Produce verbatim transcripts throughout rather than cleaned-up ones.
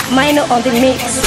Minor on the mix.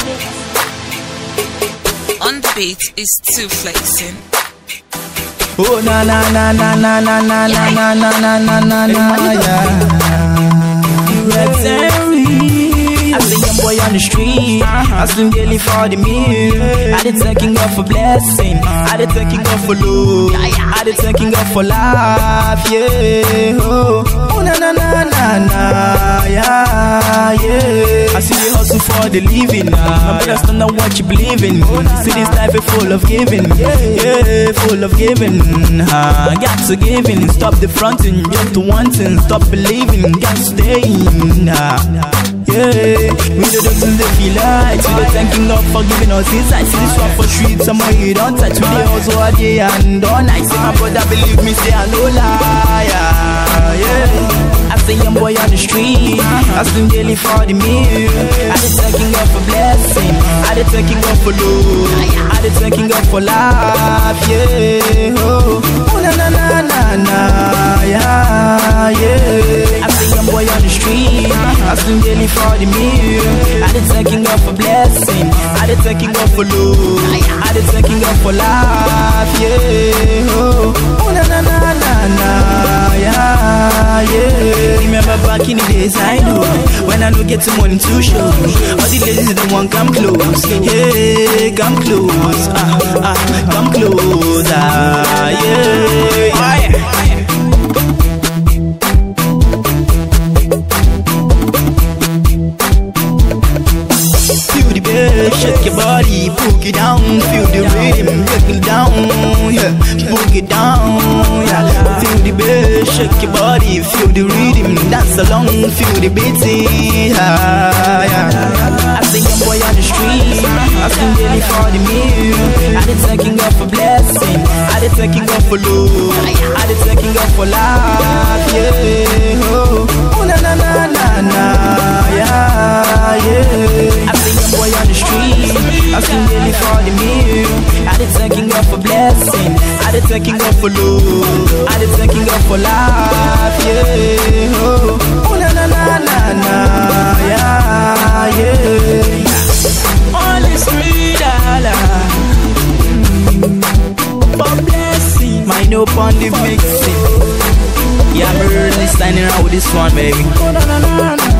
On the beat is two flexing. Oh na na na na na na na na na na na na na yeah. You Rex Henry. I see young boy on the street, hustling daily for the meal. I did thanking God for blessing, I did thanking God for love, I did thanking God for life, yeah. Oh, oh na na na na na, yeah, yeah. I see you hustle for the living, my brothers don't know what you believe in. See this life is full of giving, yeah, full of giving. Uh, got to giving, stop the fronting, jump to wanting, stop believing, got to staying. Uh, Yeah, we the dogs in the feel like we the thanking God for giving us insight. See this one for street, someone you don't touch. We the hustle all day and all night. Say my brother believe me, say I no lie. Yeah, I say young boy on the street, hustling daily for the meal. I the thanking God for blessing, I the thanking God for love, I the thanking God for life. Yeah, oh, oh na na na na na, yeah, yeah. I say young boy on the street, hustling daily for the meal. I did thanking God for blessing, I did thanking God for love, I did thanking God for life, yeah. Oh, oh na na na na na, yeah, yeah. Remember back in the days I know, when I don't get some money to show, all the ladies don't want come close, yeah, come close, ah, ah, come close, ah, yeah, oh, yeah. Shake your body, book it down, feel the rhythm, break it down, yeah, book it down, yeah. Feel the bass, shake your body, feel the rhythm, dance along, feel the beating, yeah, yeah. I see young boy on the street, asking daily for the meal. I did thanking God for blessing, I did thanking God for love, I did thanking God for life, yeah. Oh, oh na na na na na, yeah, yeah. I see young boy on the street, asking daily for the meal. I did thanking God for blessing, I did thanking God for love, I did thanking God for life, yeah. Oh, oh na na na na na, yeah, yeah. On the street, Allah, for blessing, my no on the mixing. Yeah, I'm really signing out with this one, baby.